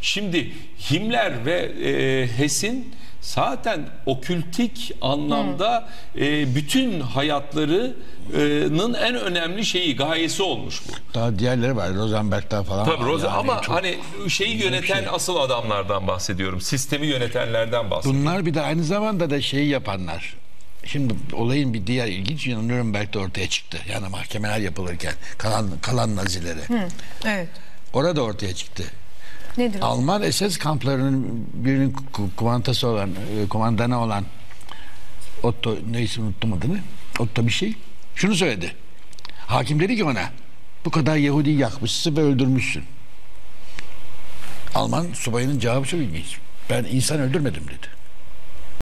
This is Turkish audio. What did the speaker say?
Şimdi Himmler ve Hess'in zaten okültik anlamda bütün hayatlarının en önemli şeyi, gayesi olmuş bu. Daha diğerleri var. Rosenberg'ler falan. Tabii var. Yani ama çok hani şeyi yöneten asıl adamlardan bahsediyorum. Sistemi yönetenlerden bahsediyorum. bunlar bir de aynı zamanda da şeyi yapanlar. Şimdi olayın bir diğer ilginç yanı Nürnberg'de ortaya çıktı. Yani mahkemeler yapılırken kalan Nazileri. Evet. Orada ortaya çıktı. Nedir o? Alman SS kamplarının birinin kumandanı olan Otto, neyse unuttum adını. Otto bir şey. Şunu söyledi. Hakim dedi ki ona, bu kadar Yahudi yakmışsın ve öldürmüşsün. Alman subayının cevabı çok ilginç. Ben insan öldürmedim dedi.